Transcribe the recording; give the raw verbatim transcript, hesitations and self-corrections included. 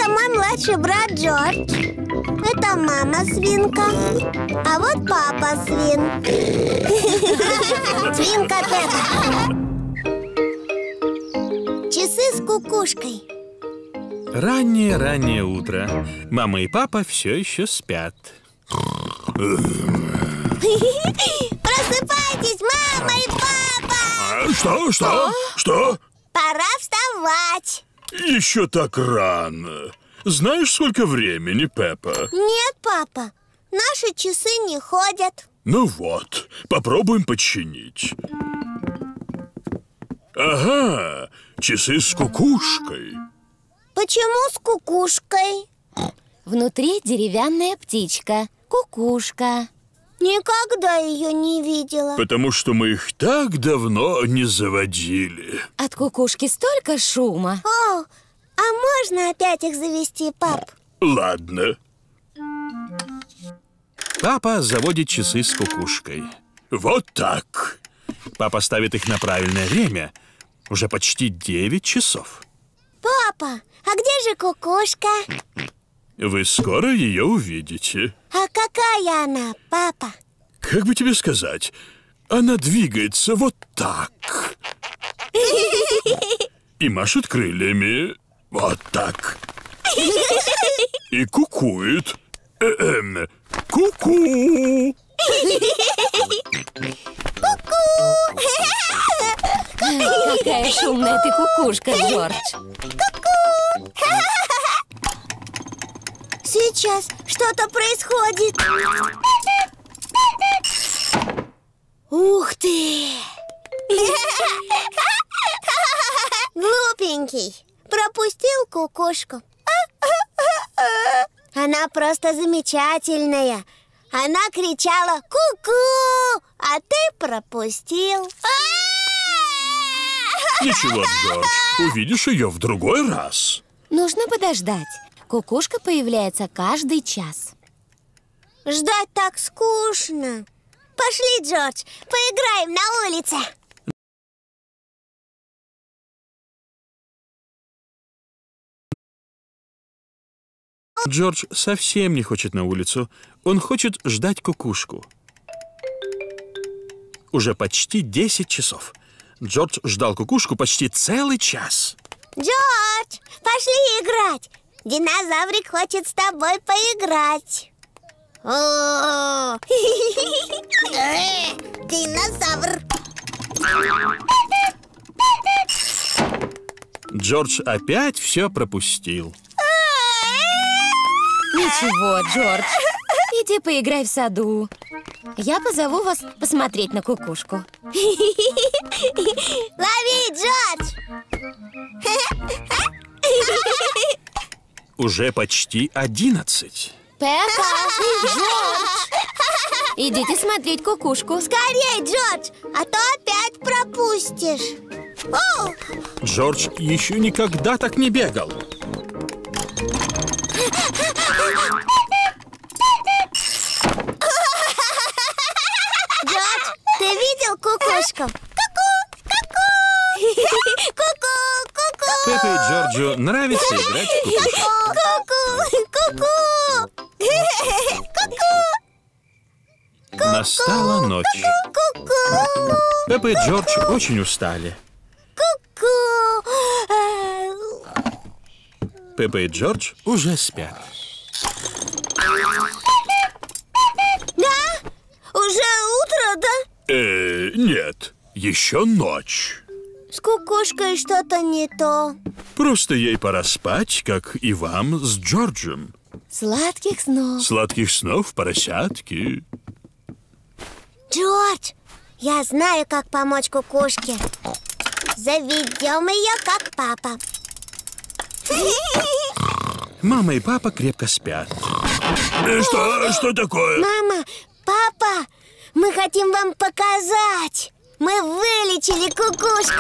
Это мой младший брат Джордж. Это мама свинка. А вот папа свин. Свинка Пеппа. Часы с кукушкой. Раннее-раннее утро. Мама и папа все еще спят. Просыпайтесь, мама и папа! Что? Что? Что? Пора вставать. Еще так рано. Знаешь, сколько времени, Пеппа? Нет, папа, наши часы не ходят. Ну вот, попробуем починить. Ага, часы с кукушкой. Почему с кукушкой? Внутри деревянная птичка, кукушка. Никогда ее не видела. Потому что мы их так давно не заводили. От кукушки столько шума. О, а можно опять их завести, пап? Ладно. Папа заводит часы с кукушкой. Вот так. Папа ставит их на правильное время. Уже почти девять часов. Папа, а где же кукушка? Вы скоро ее увидите. А какая она, папа? Как бы тебе сказать? Она двигается вот так. И машет крыльями вот так. И кукует. Э-эм, ку-ку. Какая шумная ты кукушка, Джордж. Сейчас что-то происходит. Ух ты! Глупенький. Пропустил кукушку. Она просто замечательная. Она кричала «ку-ку», а ты пропустил. Ничего, Джордж, увидишь ее в другой раз. Нужно подождать. Кукушка появляется каждый час. Ждать так скучно. Пошли, Джордж, поиграем на улице. Джордж совсем не хочет на улицу. Он хочет ждать кукушку. Уже почти десять часов. Джордж ждал кукушку почти целый час. Джордж, пошли играть. Динозаврик хочет с тобой поиграть. О, динозавр. Джордж опять все пропустил. Ничего, Джордж, иди поиграй в саду. Я позову вас посмотреть на кукушку. Лови, Джордж! Уже почти одиннадцать. Пеппа, Джордж, идите смотреть кукушку. Скорей, Джордж, а то опять пропустишь. О! Джордж еще никогда так не бегал. Джордж, ты видел кукушку? Ку-ку, ку-ку. Ку-ку, ку-ку. Пеппе и Джорджу нравится играть в кукушку. Ку-ку, ку-ку. Ку-ку. Настала ночь. Ку-ку. Пеппа и Джордж очень устали. Ку-ку. Пеппа и Джордж уже спят. Да? Уже утро, да? Э, нет, еще ночь. С кукушкой что-то не то. Просто ей пора спать, как и вам с Джорджем. Сладких снов. Сладких снов, поросятки. Джордж, я знаю, как помочь кукушке. Заведем ее, как папа. Мама и папа крепко спят. Э, что? Что такое? Мама, папа, мы хотим вам показать. Мы вылечили кукушку.